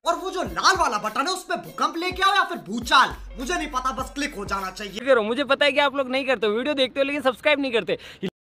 और वो जो लाल वाला बटन है उसपे भूकंप लेके आओ या फिर भूचाल, मुझे नहीं पता, बस क्लिक हो जाना चाहिए। करो, मुझे पता है कि आप लोग नहीं करते, वीडियो देखते हो लेकिन सब्सक्राइब नहीं करते।